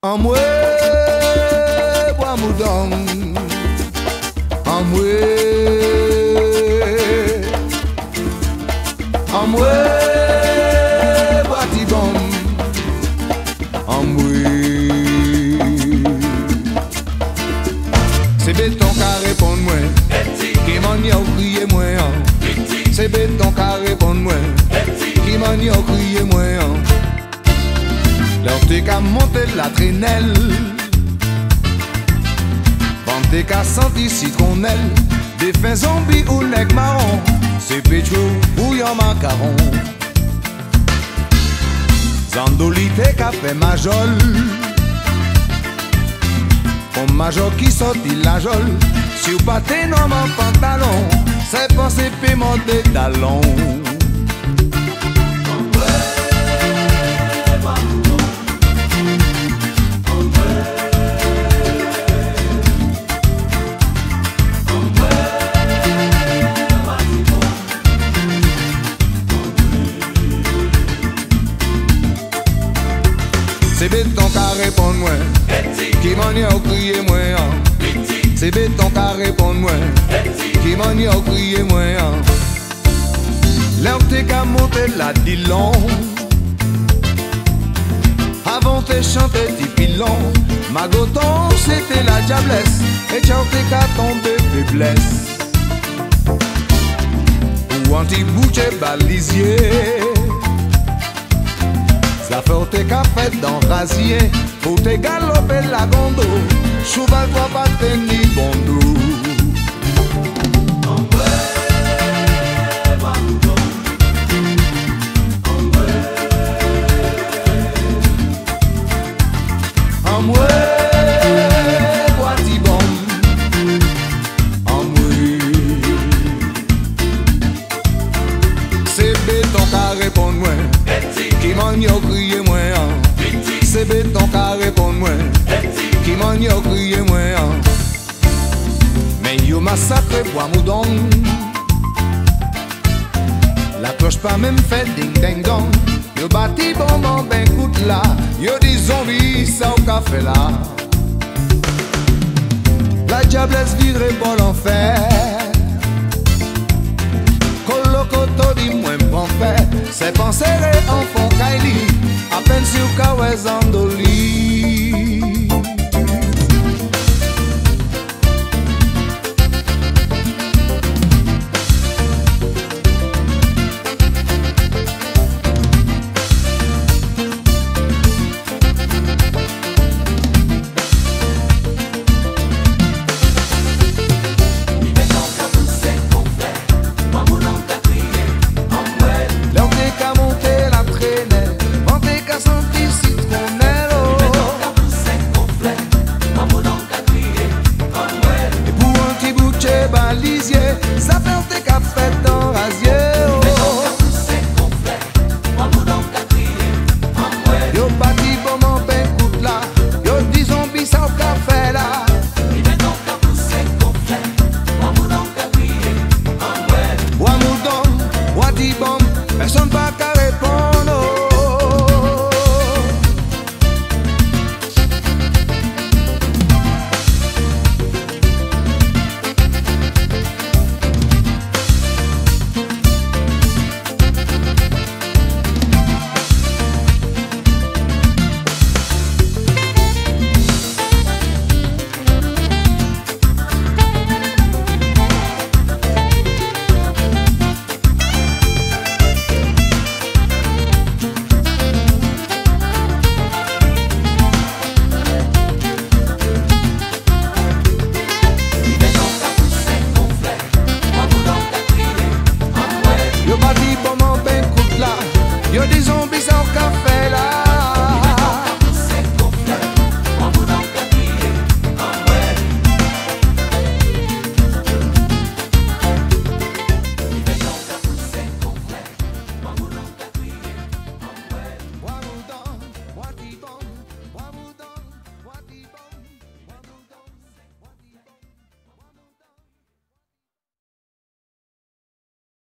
Amwe, bois moudon. Amwe, amwe, bois tibon. Amwe, c'est béton qui répond moi. Qui m'en y a crié moi. C'est béton qui répond moi. Qui m'en y a crié moi. Leur t'es qu'à monter la traînelle. Vente t'es qu'à sentir citronnelle. Des fins zombies ou nègres marron. C'est pécho, bouillon macaron. Zandoli t'es qu'à fait majol. Comme major qui sortit la jol. Si ou pas t'es non mon pantalon. C'est pensé paiement des talons. C'est béton qui répond moi. Qui m'en y a crié moi. C'est béton qui répond moi. Qui m'en y a crié moi. L'air t'es qu'à monter la dilon. Avant t'es chanté des pilons. Magoton c'était la diablesse. Et t'en t'es qu'à tomber faiblesse. Ou anti-boucher balisier. Ça fait tes cafés dans rasier. Pour te galoper la gondo. Cheval toi pas tenir bon dos. Amwe, bois tibon. Amwe, c'est béton qui répond moi. Qui m'en y a crié moi. C'est béton qui répond moi. Qui m'en y a crié moi. Mais yo massacre bois moudon. La cloche pas même fait ding ding dong. Yo bâti bonbon ben coute là. Yo dit zombie ça au café là. La diablesse vidre pour l'enfer. Colocoto dit moins bon fait. C'est penser en fond Kaili. À peine sur Kawes Andoli.